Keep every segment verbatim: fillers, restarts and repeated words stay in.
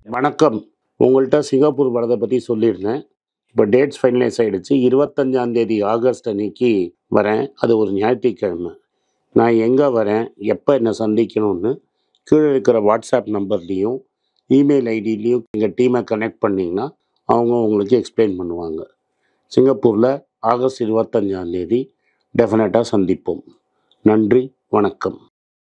வணக்கம். உங்கள்கிட்ட சிங்கப்பூர் வரதை பற்றி சொல்லியிருந்தேன். இப்போ டேட்ஸ் ஃபைனலைஸ் ஆகிடுச்சு. இருபத்தஞ்சாம் தேதி ஆகஸ்ட் அன்னைக்கு வரேன். அது ஒரு ஞாயிற்றுக்கிழமை. நான் எங்கே வரேன், எப்போ என்னை சந்திக்கணும்னு கீழே இருக்கிற வாட்ஸ்அப் நம்பர்லேயும் இமெயில் ஐடியிலையும் எங்கள் டீமை கனெக்ட் பண்ணிங்கன்னா அவங்க உங்களுக்கு எக்ஸ்பிளைன் பண்ணுவாங்க. சிங்கப்பூரில் ஆகஸ்ட் இருபத்தஞ்சாம் தேதி டெஃபினட்டாக சந்திப்போம். நன்றி, வணக்கம்.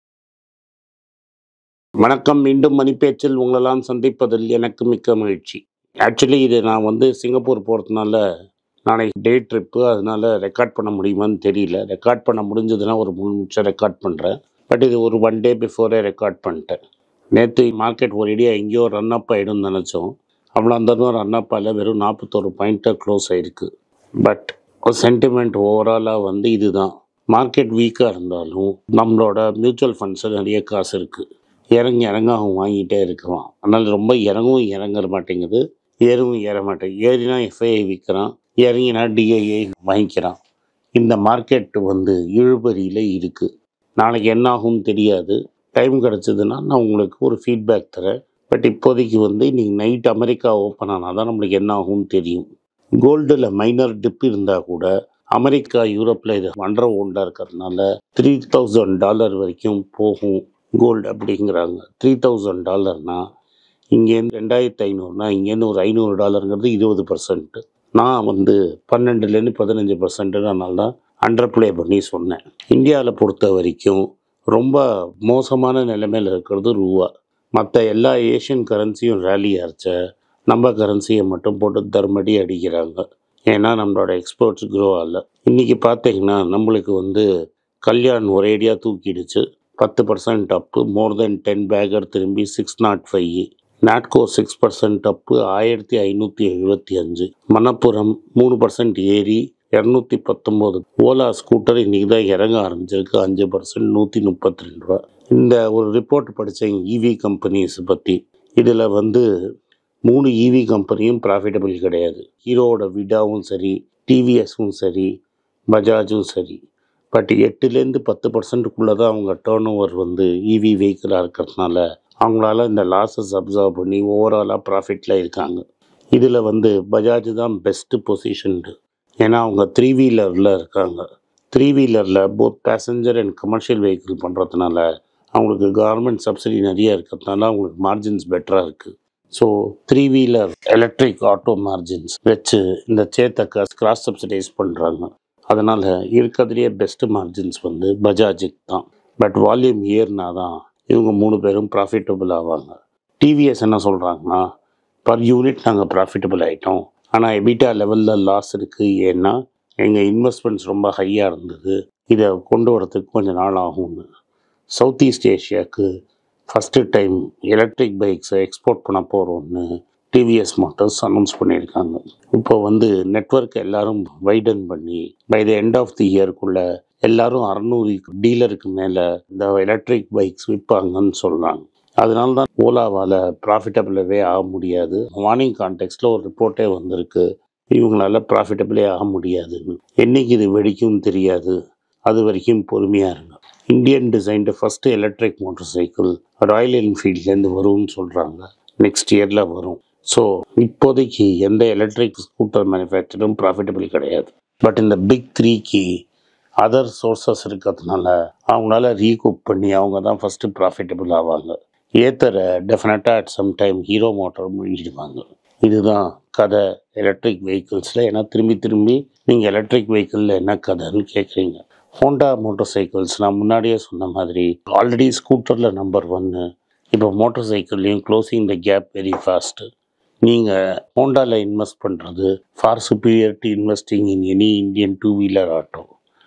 வணக்கம். மீண்டும் மணிப்பேச்சில் உங்களெல்லாம் சந்திப்பதில் எனக்கு மிக்க மகிழ்ச்சி. ஆக்சுவலி இது நான் வந்து சிங்கப்பூர் போகிறதுனால நாளைக்கு டே ட்ரிப்பு, அதனால் ரெக்கார்ட் பண்ண முடியுமான்னு தெரியல. ரெக்கார்ட் பண்ண முடிஞ்சதுன்னா ஒரு மூணு நிமிஷம் ரெக்கார்ட் பண்ணுறேன். பட் இது ஒரு ஒன் டே பிஃபோரே ரெக்கார்ட் பண்ணிட்டேன். நேற்று மார்க்கெட் ஒரேடியாக எங்கேயோ ரன் அப் ஆகிடும்னு நினச்சோம். அவ்வளோ அந்த ரன் அப் ஆகல, வெறும் நாற்பத்தோரு பாயிண்ட்டாக க்ளோஸ் ஆகிருக்கு. பட் சென்டிமெண்ட் ஓவராலாக வந்து இதுதான். மார்க்கெட் வீக்காக இருந்தாலும் நம்மளோட மியூச்சுவல் ஃபண்ட்ஸில் நிறைய காசு இருக்குது. இறங்கி இறங்க அவன் வாங்கிட்டே இருக்கிறான். அதனால் ரொம்ப இறங்கவும் இறங்க மாட்டேங்குது, ஏறவும் ஏற மாட்டேங்குது. ஏறினா எஃப்ஐஐ விற்கிறான், இறங்கினா டிஐஐ வாங்கிக்கிறான். இந்த மார்க்கெட்டு வந்து இழுபறியில் இருக்குது. நாளைக்கு என்ன ஆகும்னு தெரியாது. டைம் கிடச்சிதுன்னா நான் உங்களுக்கு ஒரு ஃபீட்பேக் தரேன். பட் இப்போதைக்கு வந்து இன்றைக்கி நைட் அமெரிக்கா ஓப்பன் ஆனால் தான் நம்மளுக்கு என்ன ஆகும்னு தெரியும். கோல்டில் மைனர் டிப் இருந்தால் கூட அமெரிக்கா யூரோப்பில் இது ஒன்றரை ஒன்றா இருக்கிறதுனால த்ரீ தௌசண்ட் டாலர் வரைக்கும் போகும் கோல்டு அப்படிங்கிறாங்க. த்ரீ தௌசண்ட் டாலர்னா இங்கேருந்து ரெண்டாயிரத்தி ஐநூறுனா இங்கேருந்து ஒரு ஐநூறு டாலருங்கிறது இருபது பர்சன்ட். நான் வந்து பன்னெண்டுலேருந்து பதினஞ்சு பர்சன்ட்னால தான் அண்டர் ப்ளே பண்ணி சொன்னேன். இந்தியாவில் பொறுத்த வரைக்கும் ரொம்ப மோசமான நிலைமையில் இருக்கிறது ரூபா. மற்ற எல்லா ஏஷியன் கரன்சியும் ரேலி ஆச்ச, நம்ம கரன்சியை மட்டும் போட்டு தர்மடி அடிக்கிறாங்க. ஏன்னா நம்மளோட எக்ஸ்போர்ட்ஸ் க்ரோ ஆகல. இன்றைக்கி பார்த்தீங்கன்னா நம்மளுக்கு வந்து கல்யாண் ஒரேடியாக தூக்கிடுச்சு. பத்து percent up, more than ten bagger திரும்பி six not five. Natco six percent up, ஆயிரத்தி ஐநூற்றி எழுபத்தி அஞ்சு. மணப்புரம் மூணு பர்சன்ட் ஏறி இரநூத்தி பத்தொம்போது. ஓலா ஸ்கூட்டர் இன்றைக்கி தான் இறங்க ஆரம்பிச்சிருக்கு, அஞ்சு பர்சன்ட் நூற்றி முப்பத்தி ரெண்டு ரூபா. இந்த ஒரு ரிப்போர்ட் படித்தேன் இவி கம்பெனிஸ் பற்றி. இதில் வந்து மூணு இவி கம்பெனியும் ப்ராஃபிட்டபிள் கிடையாது. ஹீரோவோட விடாவும் சரி, டிவிஎஸும் சரி, பஜாஜும் சரி. பட் எட்டுலேருந்து பத்து பர்சன்ட்டுக்குள்ளே தான் அவங்க டேர்ன் ஓவர் வந்து இவி வெஹிக்கிளாக இருக்கிறதுனால அவங்களால இந்த லாஸஸ் அப்சர்வ் பண்ணி ஓவராலாக ப்ராஃபிட்டில் இருக்காங்க. இதில் வந்து பஜாஜ் தான் பெஸ்ட்டு பொசிஷன்டு. ஏன்னா அவங்க த்ரீ வீலரில் இருக்காங்க. த்ரீ வீலரில் both passenger and commercial vehicle பண்ணுறதுனால அவங்களுக்கு கவர்மெண்ட் சப்சிடி நிறைய இருக்கிறதுனால அவங்களுக்கு மார்ஜின்ஸ் பெட்டராக இருக்குது. So three wheeler electric auto margins வச்சு இந்த சேத்தக்க கிராஸ் சப்சிடைஸ் பண்ணுறாங்க. அதனால் இருக்கிறதுலேயே பெஸ்ட்டு மார்ஜின்ஸ் வந்து பஜாஜுக்கு தான். பட் வால்யூம் ஏறினா தான் இவங்க மூணு பேரும் ப்ராஃபிட்டபிள் ஆவாங்க. டிவிஎஸ் என்ன சொல்கிறாங்கன்னா, பர் யூனிட் நாங்கள் ப்ராஃபிட்டபிள் ஆகிட்டோம், ஆனால் எபிட்டா லெவலில் லாஸ் இருக்குது. ஏன்னா எங்கள் இன்வெஸ்ட்மெண்ட்ஸ் ரொம்ப ஹையாக இருந்தது, இதை கொண்டு வரதுக்கு கொஞ்சம் நாள் ஆகும்னு. சவுத் ஈஸ்ட் ஏஷியாவுக்கு ஃபஸ்ட்டு டைம் எலக்ட்ரிக் பைக்ஸை எக்ஸ்போர்ட் பண்ண போகிறோன்னு டிவிஎஸ் மோட்டார்ஸ் அனௌன்ஸ் பண்ணியிருக்காங்க. இப்போ வந்து நெட்வொர்க் எல்லோரும் வைடன் பண்ணி by the end of the இயர்க்குள்ளே எல்லோரும் அறநூறு டீலருக்கு மேலே இந்த எலக்ட்ரிக் பைக்ஸ் விற்பாங்கன்னு சொல்கிறாங்க. அதனால தான் ஓலாவால் ப்ராஃபிட்டபிளாகவே ஆக முடியாது. மார்னிங் கான்டெக்ஸ்டில் ஒரு ரிப்போர்ட்டே வந்திருக்கு, இவங்களால ப்ராஃபிட்டபிளே ஆக முடியாதுன்னு. என்றைக்கு இது வெடிக்கும் தெரியாது, அது வரைக்கும் பொறுமையாக இருங்க. Indian designed first electric motorcycle Royal என்ஃபீல்ட்லேருந்து வரும்னு சொல்கிறாங்க. நெக்ஸ்ட் இயரில் வரும். ஸோ இப்போதைக்கு எந்த எலக்ட்ரிக் ஸ்கூட்டர் மேனுஃபேக்சரும் ப்ராஃபிட்டபிள் கிடையாது. பட் இந்த பிக் த்ரீக்கு அதர் சோர்ஸஸ் இருக்கிறதுனால அவங்களால ரீகூப் பண்ணி அவங்க தான் ஃபஸ்ட்டு ப்ராஃபிட்டபிள் ஆவாங்க. ஏத்தரை டெஃபினட்டாக at some time Hero Motor முழுகிடுவாங்க. இதுதான் கதை எலக்ட்ரிக் வெஹிக்கிள்ஸில். ஏன்னா திரும்பி திரும்பி நீங்கள் எலக்ட்ரிக் வெஹிக்கிளில் என்ன கதைன்னு கேட்குறீங்க. ஹோண்டா மோட்டார் சைக்கிள்ஸ் நான் முன்னாடியே சொன்ன மாதிரி ஆல்ரெடி ஸ்கூட்டரில் நம்பர் ஒன்று. இப்போ மோட்டார் சைக்கிள்லேயும் closing the gap very fast. நீங்கள் ஹோண்டாவில் இன்வெஸ்ட் பண்ணுறது far superior to investing in any Indian two wheeler auto.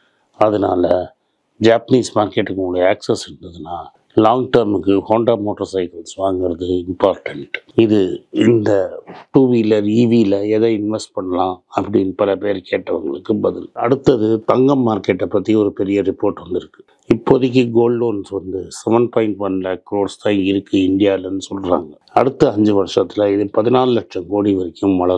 அதனால் ஜாப்பனீஸ் மார்க்கெட்டுக்கு உங்களுக்கு ஆக்சஸ் இருந்ததுன்னா லாங் டேர்முக்கு ஹோண்டா மோட்டார் சைக்கிள்ஸ் வாங்குறது இம்பார்ட்டண்ட். இது இந்த டூ வீலர் இவியில் எதை இன்வெஸ்ட் பண்ணலாம் அப்படின்னு பல பேர் கேட்டவங்களுக்கு பதில். அடுத்தது தங்கம் மார்க்கெட்டை பற்றி ஒரு பெரிய ரிப்போர்ட் வந்திருக்கு. இப்போதைக்கு கோல்டு லோன்ஸ் வந்து seven point one lakh crores தான் இருக்குது இந்தியாவில்னு சொல்கிறாங்க. அடுத்த அஞ்சு வருஷத்தில் இது பதினாலு லட்சம் கோடி வரைக்கும் வளரும்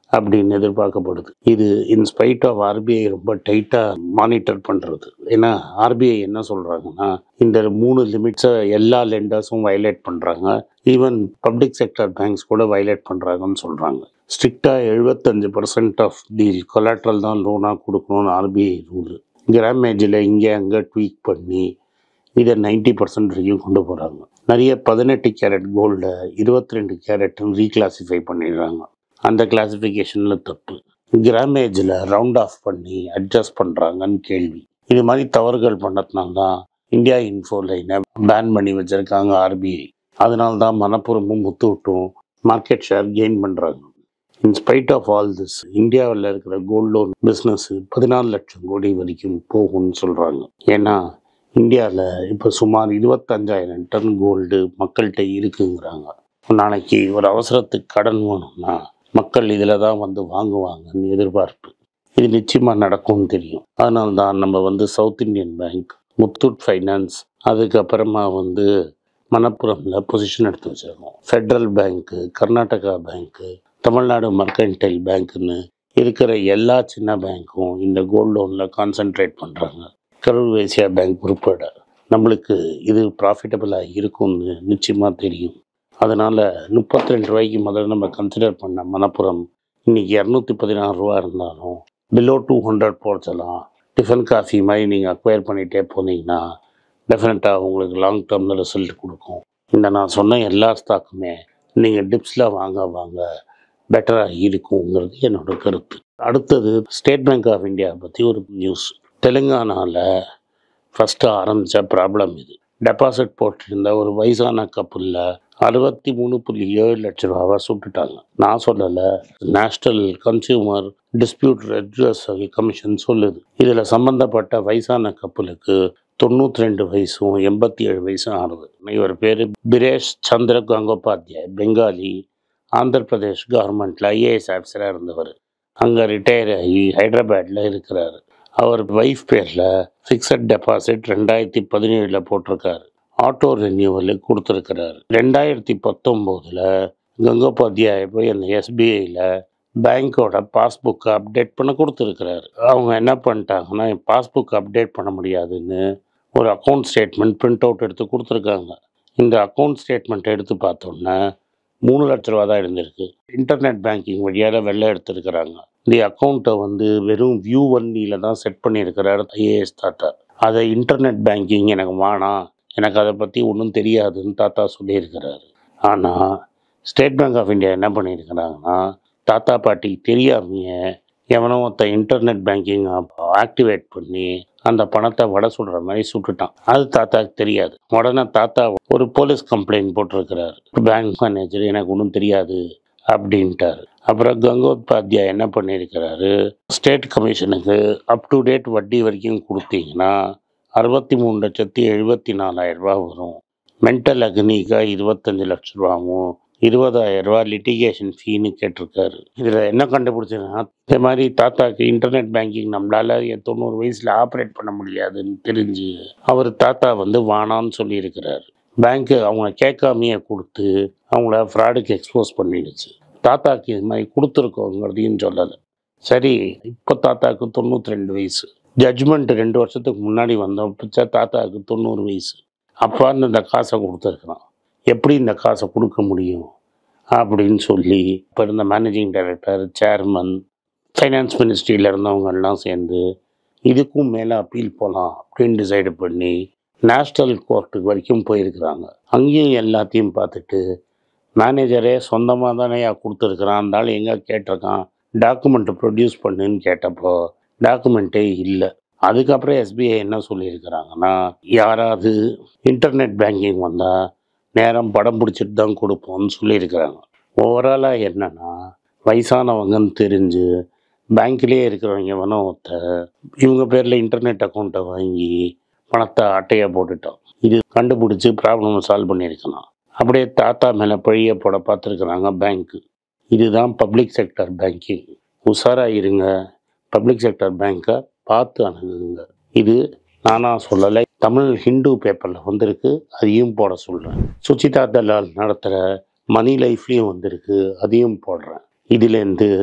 அப்படின்னு எதிர்பார்க்கப்படுது. இது இன்ஸ்பைட் ஆஃப் ஆர்பிஐ ரொம்ப டைட்டாக மானிட்டர் பண்ணுறது. ஏன்னா ஆர்பிஐ என்ன சொல்கிறாங்கன்னா, இந்த மூணு லிமிட்ஸை எல்லா லெண்டர்ஸும் வயலேட் பண்ணுறாங்க, ஈவன் பப்ளிக் செக்டர் பேங்க்ஸ் கூட வயலேட் பண்ணுறாங்கன்னு சொல்கிறாங்க. ஸ்ட்ரிக்டாக எழுபத்தஞ்சு பர்சன்ட் ஆஃப் தி கொலாட்ரல் தான் லோனாக கொடுக்கணும்னு ஆர்பிஐ ரூல். கிராமேஜில் இங்கே அங்கே ட்வீக் பண்ணி இதை நைன்டி பர்சன்ட் வரைக்கும் கொண்டு போகிறாங்க. நிறைய பதினெட்டு கேரட் கோல்டை இருபத்தி ரெண்டு கேரட்னு ரீக்ளாசிஃபை பண்ணிடுறாங்க. அந்த கிளாசிஃபிகேஷனில் தப்பு. கிராமேஜில் ரவுண்ட் ஆஃப் பண்ணி அட்ஜஸ்ட் பண்ணுறாங்கன்னு கேள்வி. இது மாதிரி தவறுகள் பண்ணதுனால தான் இந்தியா இன்ஃபோ லைனை பேன் பண்ணி வச்சுருக்காங்க ஆர்பிஐ. அதனால தான் மனப்புறமும் முத்துவிட்டும் மார்க்கெட் ஷேர் கெயின் பண்ணுறாங்க. இன்ஸ்பைட் ஆஃப் ஆல் திஸ், இந்தியாவில் இருக்கிற கோல்டு லோன் பிஸ்னஸ் பதினாலு லட்சம் கோடி வரைக்கும் போகும்னு சொல்கிறாங்க. ஏன்னா இந்தியாவில் இப்போ சுமார் இருபத்தஞ்சாயிரம் டன் கோல்டு மக்கள்கிட்ட இருக்குங்கிறாங்க. நாளைக்கு ஒரு அவசரத்துக்கு கடன் வேணும்னா மக்கள் இதில் தான் வந்து வாங்குவாங்கன்னு எதிர்பார்ப்பு. இது நிச்சயமாக நடக்கும்னு தெரியும். அதனால தான் நம்ம வந்து South Indian Bank, Muthoot finance, அதுக்கப்புறமா வந்து மணப்புரமில் பொசிஷன் எடுத்து வச்சுருக்கோம். Federal Bank, Karnataka Bank, Tamil Nadu Mercantile பேங்க்குன்னு இருக்கிற எல்லா சின்ன பேங்க்கும் இந்த கோல்டு லோனில் கான்சென்ட்ரேட் பண்ணுறாங்க. கரூர் வைஸ்யா பேங்க் உட்பட. நம்மளுக்கு இது ப்ராஃபிட்டபிளாக இருக்கும்னு நிச்சயமாக தெரியும். அதனால் முப்பத்தி ரெண்டு ரூபாய்க்கு முதல்ல நம்ம கன்சிடர் பண்ண மணப்புரம் இன்றைக்கி இரநூத்தி பதினாறு ரூபா இருந்தாலும் பிலோ டூ ஹண்ட்ரட் போச்சலாம். டிஃபன் காஃபி மாதிரி நீங்கள் அக்வயர் பண்ணிகிட்டே போனீங்கன்னா டெஃபினட்டாக உங்களுக்கு லாங் டேர்மில் ரிசல்ட் கொடுக்கும். இந்த நான் சொன்ன எல்லா ஸ்டாக்குமே நீங்கள் டிப்ஸில் வாங்க வாங்க பெட்டராக இருக்குங்கிறது என்னோட கருத்து. அடுத்தது ஸ்டேட் பேங்க் ஆஃப் இந்தியா பற்றி ஒரு நியூஸ். தெலுங்கானாவில் ஃபஸ்ட்டு ஆரம்பித்த ப்ராப்ளம் இது. டெபாசிட் போட்டிருந்த ஒரு வயசான கப்பலில் அறுபத்தி மூணு புள்ளி ஏழு லட்ச ரூபாவை சுட்டுட்டாங்க. நான் சொல்லலை, national consumer dispute redressal commission சொல்லுது. இதில் சம்மந்தப்பட்ட வயசான கப்பலுக்கு தொண்ணூற்றி ரெண்டு வயசும் எண்பத்தி ஏழு வயசும் ஆறுது. இவர் பேர் பிரேஷ் சந்திர கங்கோபாத்யாய், பெங்காலி, ஆந்திர பிரதேஷ் கவர்மெண்ட்டில் ஐஏஎஸ் ஆஃபீஸராக இருந்தவர். அங்கே ரிட்டையர் ஆகி ஹைதராபாத்தில் இருக்கிறார். அவர் ஒய்ஃப் பேரில் ஃபிக்ஸட் டெபாசிட் ரெண்டாயிரத்தி பதினேழில் போட்டிருக்காரு. ஆட்டோ ரெனியூவலுக்கு கொடுத்துருக்கிறாரு. ரெண்டாயிரத்தி பத்தொம்போதில் கங்கோபாத்யாய் போய் அந்த எஸ்பிஐயில் பேங்க்கோட பாஸ்புக்கை அப்டேட் பண்ண கொடுத்துருக்கிறாரு. அவங்க என்ன பண்ணிட்டாங்கன்னா, பாஸ்புக் அப்டேட் பண்ண முடியாதுன்னு ஒரு அக்கௌண்ட் ஸ்டேட்மெண்ட் பிரிண்ட் அவுட் எடுத்து கொடுத்துருக்காங்க. இந்த அக்கௌண்ட் ஸ்டேட்மெண்ட் எடுத்து பார்த்தோன்னா மூணு லட்ச ரூபா தான் இருந்திருக்கு. இன்டர்நெட் பேங்கிங் வழியாக வெளில எடுத்துருக்கிறாங்க. இந்த அக்கௌண்ட்டை வந்து வெறும் வியூ ஒன்னியில் தான் செட் பண்ணியிருக்கிறார் ஐஏஎஸ் தாத்தா. அதை இன்டர்நெட் பேங்கிங் எனக்கு வேணாம், எனக்கு அதை பற்றி ஒன்றும் தெரியாதுன்னு தாத்தா சொல்லியிருக்கிறாரு. ஆனால் ஸ்டேட் பேங்க் ஆஃப் இந்தியா என்ன பண்ணியிருக்கிறாங்கன்னா, தாத்தா பாட்டி தெரியாமையே எவனோ ஒருத்த இன்டர்நெட் பேங்கிங் ஆக்டிவேட் பண்ணி அந்த பணத்தை வடை சுடுற மாதிரி சுட்டுட்டான். அது தாத்தாவுக்கு தெரியாது. உடனே தாத்தா ஒரு போலீஸ் கம்ப்ளைண்ட் போட்டிருக்கிறாரு. பேங்க் மேனேஜர் எனக்கு ஒன்றும் தெரியாது அப்படின்ட்டார். அப்புறம் கங்கோபாத்யாய் என்ன பண்ணியிருக்கிறாரு, ஸ்டேட் கமிஷனுக்கு அப் டு டேட் வட்டி வரைக்கும் கொடுத்தீங்கன்னா அறுபத்தி மூணு லட்சத்தி எழுபத்தி நாலாயிரம் ரூபா வரும். மென்டல் அக்னிக்கா இருபத்தஞ்சு லட்ச ரூபாவும் இருபதாயிரம் ரூபா லிட்டிகேஷன் ஃபீன்னு கேட்டிருக்காரு. இதில் என்ன கண்டுபிடிச்சதுன்னா, இதே மாதிரி தாத்தாக்கு இன்டர்நெட் பேங்கிங் நம்மளால் தொண்ணூறு வயசில் ஆப்ரேட் பண்ண முடியாதுன்னு தெரிஞ்சு அவர் தாத்தா வந்து வானான்னு சொல்லியிருக்கிறாரு. பேங்க்கு அவங்க கேட்காமையே கொடுத்து அவங்கள ஃப்ராடுக்கு எக்ஸ்போஸ் பண்ணிடுச்சு. தாத்தாக்கு இது மாதிரி கொடுத்துருக்கோங்கிறதையும் சொல்லலை. சரி, இப்போ தாத்தாவுக்கு தொண்ணூற்றி ரெண்டு வயசு. ஜட்ஜ்மெண்ட் ரெண்டு வருஷத்துக்கு முன்னாடி வந்தோம், பிச்சா தாத்தாவுக்கு தொண்ணூறு வயசு. அப்பான்னு இந்த காசை கொடுத்துருக்குறான். எப்படி இந்த காசை கொடுக்க முடியும் அப்படின்னு சொல்லி இப்போ இருந்த மேனேஜிங் டைரக்டர், சேர்மன், ஃபைனான்ஸ் மினிஸ்ட்ரியில் இருந்தவங்கெல்லாம் சேர்ந்து இதுக்கும் மேலே அப்பீல் போகலாம் அப்படின்னு டிசைடு பண்ணி நேஷ்னல் கோர்ட்டுக்கு வரைக்கும் போயிருக்கிறாங்க. அங்கேயும் எல்லாத்தையும் பார்த்துட்டு மேனேஜரே சொந்தமாக தானே கொடுத்துருக்குறான், இருந்தாலும் எங்கே கேட்டிருக்கான், டாக்குமெண்ட்டை ப்ரொடியூஸ் பண்ணுன்னு கேட்டப்போ டாக்குமெண்ட்டே இல்லை. அதுக்கப்புறம் எஸ்பிஐ என்ன சொல்லியிருக்கிறாங்கன்னா, யாராவது இன்டர்நெட் பேங்கிங் வந்தால் நேரம் படம் பிடிச்சிட்டு தான் கொடுப்போம்னு சொல்லியிருக்கிறாங்க. ஓவராலாக என்னென்னா, வயசானவங்கன்னு தெரிஞ்சு பேங்க்லேயே இருக்கிறவங்க வேணும் ஒருத்த இவங்க பேரில் இன்டர்நெட் அக்கௌண்ட்டை வாங்கி பணத்தை அட்டையாக போட்டுட்டோம். இது கண்டுபிடிச்சி ப்ராப்ளம் சால்வ் பண்ணியிருக்கலாம். அப்படியே தாத்தா மேலே பழிய போட பார்த்துருக்குறாங்க பேங்க்கு. இதுதான் பப்ளிக் செக்டர் பேங்கிங். உஷாராக இருங்க, பப்ளிக் செக்டர் பேங்க்கை பார்த்து அணுகுங்க. இது நானாக சொல்லலை, தமிழ் ஹிந்து பேப்பரில் வந்திருக்கு, அதையும் போட சொல்கிறேன். சுச்சிதா தலால் நடத்துகிற மணி லைஃப்லேயும் வந்திருக்கு, அதையும் போடுறேன். இதுலேருந்து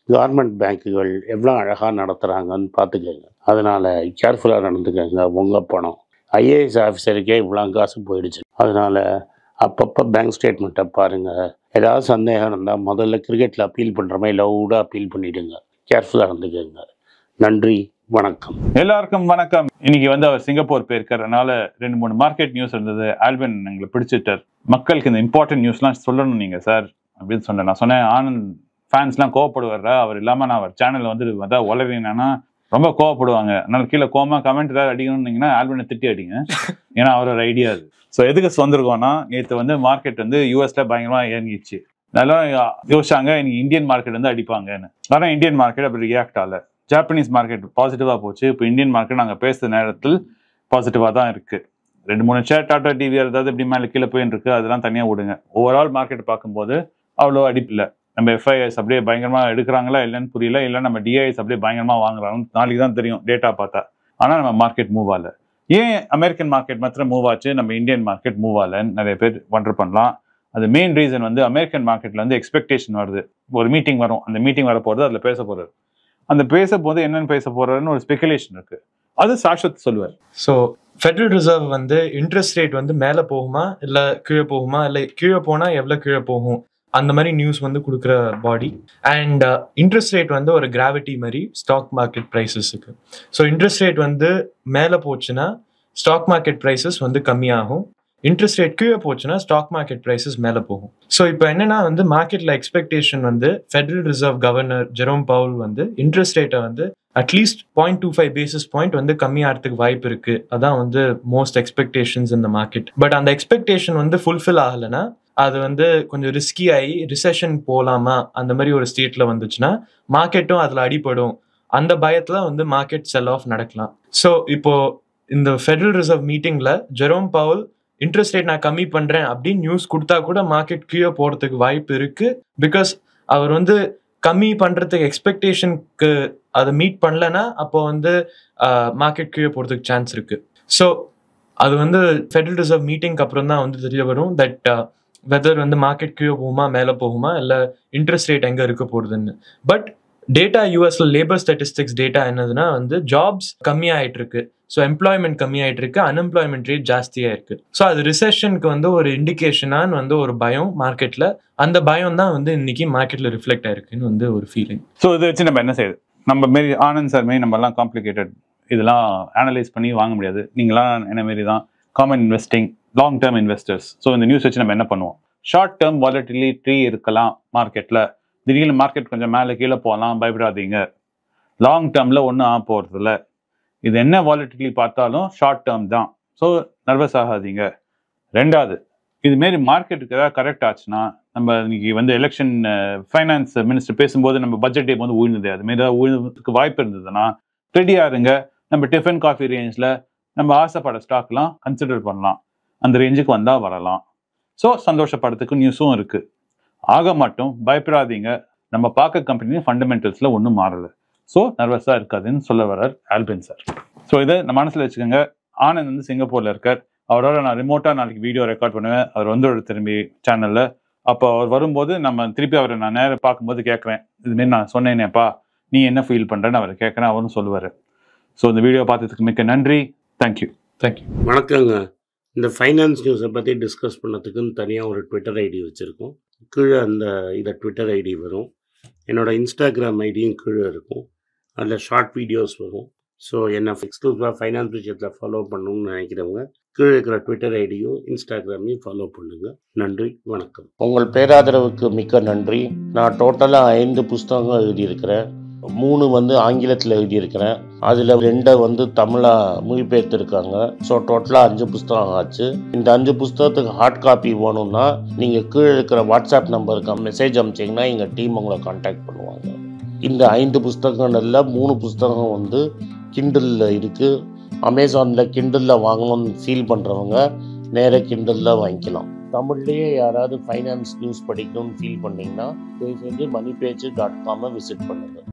கவர்மெண்ட் பேங்க்குகள் எவ்வளோ அழகாக நடத்துகிறாங்கன்னு பார்த்துக்கோங்க. அதனால் கேர்ஃபுல்லாக நடந்துக்கோங்க. உங்கள் பணம் ஐஏஎஸ் ஆஃபீஸருக்கே இவ்வளோ காசு போயிடுச்சு. அதனால் அப்பப்போ பேங்க் ஸ்டேட்மெண்ட்டை பாருங்கள். ஏதாவது சந்தேகம் இருந்தால் முதல்ல கிரிக்கெட்டில் அப்பீல் பண்ணுற மாதிரி லவுடாக அப்பீல் பண்ணிவிடுங்க. கேர்ஃபுல்லாக இருந்துக்கோங்க. நன்றி, வணக்கம். எல்லாருக்கும் வணக்கம். இன்னைக்கு வந்து அவர் சிங்கப்பூர் போயிருக்கிறதுனால ரெண்டு மூணு மார்க்கெட் நியூஸ் இருந்தது. ஆல்வின் எங்களை பிடிச்சிட்டார். மக்களுக்கு இந்த இம்பார்ட்டன்ட் நியூஸ்லாம் சொல்லணும் நீங்கள் சார் அப்படின்னு சொன்னேன். நான் சொன்னேன், ஆனந்த் ஃபேன்ஸ்லாம் கோவப்படுவார், அவர் இல்லாமல் நான் அவர் சேனலில் வந்து அதான் உளறினா ரொம்ப கோவப்படுவாங்க. அதனால கீழே கோமா கமெண்ட் ஏதாவது அடிக்கணும்னீங்கன்னா ஆல்வினை திட்டி அடிங்க. ஏன்னா அவரோட ஐடியா அது. ஸோ எதுக்கு வந்திருக்கோம்னா, நேற்று வந்து மார்க்கெட் வந்து யூஎஸ்ல பயங்கரமாக இறங்கிச்சு. நல்லா யோசிச்சாங்க இன்னைக்கு இந்தியன் மார்க்கெட் வந்து அடிப்பாங்கன்னு. ஆனால் இந்தியன் மார்க்கெட் அப்படி ரியாக்ட் ஆகல. ஜாப்பனீஸ் மார்க்கெட் பாசிட்டிவாக போச்சு. இப்போ இந்தியன் மார்க்கெட் நாங்கள் பேசுகிற நேரத்தில் பாசிட்டிவாக தான் இருக்குது. ரெண்டு மூணு ஷேர் டாடா டிவிஆர் ஏதாவது இப்படி மேலே கீழே போயின்னு இருக்கு, அதெல்லாம் தனியாக விடுங்க. ஓவரால் மார்க்கெட் பார்க்கும்போது அவ்வளோ அடிப்பில்லை. நம்ம எஃப்ஐஎஸ் அப்படியே பயங்கரமாக எடுக்கிறாங்களா இல்லைன்னு புரியல, இல்லை நம்ம டிஐஎஸ் அப்படியே பயங்கரமாக வாங்குறாங்க, நாளைக்கு தான் தெரியும் டேட்டா பார்த்தா. ஆனால் நம்ம மார்க்கெட் மூவ் ஆகல. ஏன் அமெரிக்கன் மார்க்கெட் மாத்திரம் மூவ் ஆச்சு, நம்ம இந்தியன் மார்க்கெட் மூவ் ஆகலன்னு நிறைய பேர் ஒண்டர் பண்ணலாம். அது மெயின் ரீசன் வந்து அமெரிக்கன் மார்க்கெட்ல வந்து எக்ஸ்பெக்டேஷன் வருது. ஒரு மீட்டிங் வரும், அந்த மீட்டிங் வர போகிறது, அதில் பேச போகிறது. அந்த பேச போது என்னென்னு பேச போறாருன்னு ஒரு ஸ்பெகுலேஷன் இருக்கு. அது சாஸ்வத் சொல்லுவார். ஸோ ஃபெடரல் ரிசர்வ் வந்து இன்ட்ரெஸ்ட் ரேட் வந்து மேலே போகுமா இல்லை கீழே போகுமா, இல்லை கீழே போனால் எவ்வளோ கீழே போகும், அந்த மாதிரி நியூஸ் வந்து கொடுக்குற பாடி. அண்ட் இன்ட்ரெஸ்ட் ரேட் வந்து ஒரு கிராவிட்டி மாதிரி ஸ்டாக் மார்க்கெட் ப்ரைஸஸுக்கு. ஸோ இன்ட்ரெஸ்ட் ரேட் வந்து மேலே போச்சுன்னா ஸ்டாக் மார்க்கெட் ப்ரைஸஸ் வந்து கம்மியாகும். இன்ட்ரெஸ்ட் ரேட் கீழே போச்சுன்னா ஸ்டாக் மார்க்கெட் ப்ரைஸஸ் மேலே போகும். ஸோ இப்போ என்னன்னா வந்து மார்க்கெட்டில் எக்ஸ்பெக்டேஷன் வந்து federal reserve governor Jerome Powell வந்து இன்ட்ரெஸ்ட் ரேட்டை வந்து at least point two five basis point வந்து கம்மியாகிறதுக்கு வாய்ப்பு இருக்கு. அதான் வந்து மோஸ்ட் எக்ஸ்பெக்டேஷன்ஸ் இந்த மார்க்கெட். பட் அந்த எக்ஸ்பெக்டேஷன் வந்து ஃபுல்ஃபில் ஆகலைன்னா அது வந்து கொஞ்சம் ரிஸ்கி ஆகி ரிசெஷன் போகலாமா அந்த மாதிரி ஒரு ஸ்டேட்ல வந்துச்சுன்னா மார்க்கெட்டும் அதில் அடிபடும். அந்த பயத்துல வந்து மார்க்கெட் செல் ஆஃப் நடக்கலாம். ஸோ இப்போ இந்த ஃபெடரல் ரிசர்வ் மீட்டிங்ல ஜெரோம் பவுல் இன்ட்ரெஸ்ட் ரேட் நான் கம்மி பண்றேன் அப்படின்னு நியூஸ் கொடுத்தா கூட மார்க்கெட் கீழே போறதுக்கு வாய்ப்பு இருக்கு. பிகாஸ் அவர் வந்து கம்மி பண்றதுக்கு எக்ஸ்பெக்டேஷனுக்கு அதை மீட் பண்ணலன்னா அப்போ வந்து மார்க்கெட் கீழே போறதுக்கு சான்ஸ் இருக்கு. ஸோ அது வந்து ஃபெடரல் ரிசர்வ் மீட்டிங்க்கு அப்புறம் தான் வந்து தெரிய வரும் தட் வெதர் வந்து மார்க்கெட் கீழே போகுமா மேலே போகுமா இல்லை இன்ட்ரெஸ்ட் ரேட் எங்கே இருக்க போகுதுன்னு. பட் டேட்டா யூஎஸ்ல லேபர் ஸ்டாட்டிஸ்டிக்ஸ் டேட்டா என்னதுன்னா வந்து ஜாப்ஸ் கம்மியாயிட்டு இருக்கு. ஸோ எம்ப்ளாய்மெண்ட் கம்மியாயிட்டு இருக்கு, அன்எம்ப்ளாய்மெண்ட் ரேட் ஜாஸ்தியா இருக்கு. ஸோ அது ரிசெஷனுக்கு வந்து ஒரு இண்டிகேஷனான்னு வந்து ஒரு பயம் மார்க்கெட்ல. அந்த பயம் தான் வந்து இன்னைக்கு மார்க்கெட்ல ரிஃப்ளெக்ட் ஆயிருக்குன்னு வந்து ஒரு ஃபீலிங். ஸோ இதை வச்சு நம்ம என்ன செய்யுது, நம்ம மாரி ஆனந்த் சார் மாரி நம்ம எல்லாம் காம்ப்ளிகேட்டட் இதெல்லாம் அனலைஸ் பண்ணி வாங்க முடியாது. நீங்களாம் என்ன மாரி தான் common investing, long term investors. So இந்த நியூஸ் வச்சு நம்ம என்ன பண்ணுவோம், ஷார்ட் டேர்ம் வாலட்டிலிட்டி இருக்கலாம் மார்க்கெட்ல, திடீர்னு மார்க்கெட் கொஞ்சம் மேலே கீழே போகலாம், பயப்படாதீங்க. லாங் டேர்ம்ல ஒன்றும் ஆக போறது இல்லை. இது என்ன வாலட்டிலிட்டி பார்த்தாலும் ஷார்ட் டேர்ம் தான். ஸோ நர்வஸ் ஆகாதீங்க. ரெண்டாவது, இதுமாரி மார்க்கெட்டுக்கு ஏதாவது கரெக்ட் ஆச்சுன்னா, நம்ம இன்னைக்கு வந்து எலெக்ஷன் ஃபைனான்ஸ் மினிஸ்டர் பேசும்போது நம்ம பட்ஜெட் டே வந்து உழுந்தது, அதுமாரி ஏதாவது உழுதுக்கு வாய்ப்பு இருந்ததுன்னா ரெடியாக இருங்க. நம்ம டிஃபன் காஃபி ரேஞ்சில் நம்ம ஆசைப்பட ஸ்டாக்லாம் கன்சிடர் பண்ணலாம். அந்த ரேஞ்சுக்கு வந்தால் வரலாம். ஸோ சந்தோஷப்படுறதுக்கு நியூஸும் இருக்குது. ஆக மட்டும் பயப்படாதீங்க. நம்ம பார்க்க கம்பெனி ஃபண்டமெண்டல்ஸில் ஒன்றும் மாறலை. ஸோ நர்வஸாக இருக்காதுன்னு சொல்ல வர்றார் ஆல்பின் சார். ஸோ இதை நம்ம மனசில் வச்சுக்கோங்க. ஆனந்த் வந்து சிங்கப்பூரில் இருக்கார். அவரோட நான் ரிமோட்டாக நாளைக்கு வீடியோ ரெக்கார்ட் பண்ணுவேன். அவர் வந்து ஒரு திரும்பி சேனலில். அப்போ அவர் வரும்போது நம்ம திருப்பி அவரை நான் நேரம் பார்க்கும்போது கேட்குறேன், இதுமாரி நான் சொன்னேனேப்பா நீ என்ன ஃபீல் பண்ணுறேன்னு அவரை கேட்குறேன். அவரும் சொல்லுவார். ஸோ இந்த வீடியோ பார்த்ததுக்கு மிக்க நன்றி. தேங்க்யூ. தேங்க்யூ. வணக்கங்க. இந்த ஃபைனான்ஸ் நியூஸை பற்றி டிஸ்கஸ் பண்ணதுக்குன்னு தனியாக ஒரு ட்விட்டர் ஐடி வச்சுருக்கோம். கீழே அந்த இதை ட்விட்டர் ஐடி வரும். என்னோடய இன்ஸ்டாகிராம் ஐடியும் கீழே இருக்கும். அதில் ஷார்ட் வீடியோஸ் வரும். ஸோ என்னை எக்ஸ்க்ளூசிவாக ஃபைனான்ஸ் விஷயத்தில் ஃபாலோ பண்ணணும்னு நினைக்கிறவங்க கீழே இருக்கிற ட்விட்டர் ஐடியும் இன்ஸ்டாகிராமையும் ஃபாலோ பண்ணுங்கள். நன்றி, வணக்கம். உங்கள் பேராதரவுக்கு மிக்க நன்றி. நான் டோட்டலாக ஐந்து புஸ்தகங்கள் எழுதியிருக்கிறேன். மூணு வந்து ஆங்கிலத்தில் எழுதியிருக்கிறேன். அதில் ரெண்டை வந்து தமிழாக மொழிபெயர்த்துருக்காங்க. ஸோ டோட்டலாக அஞ்சு புஸ்தகம் ஆச்சு. இந்த அஞ்சு புஸ்தகத்துக்கு ஹார்ட் காப்பி வேணும்னா நீங்கள் கீழே இருக்கிற வாட்ஸ்அப் நம்பருக்கு மெசேஜ் அனுப்பிச்சிங்கன்னா எங்கள் டீம் உங்களை கான்டாக்ட் பண்ணுவாங்க. இந்த ஐந்து புஸ்தகங்களில் மூணு புஸ்தகம் வந்து கிண்டலில் இருக்குது. அமேசானில் கிண்டலில் வாங்கணும்னு ஃபீல் பண்ணுறவங்க நேராக கிண்டலில் வாங்கிக்கலாம். தமிழ்லேயே யாராவது ஃபைனான்ஸ் நியூஸ் படிக்கணும்னு ஃபீல் பண்ணிங்கன்னா தயவு செஞ்சு மணி பேஜ் டாட் காமை விசிட் பண்ணுங்கள்.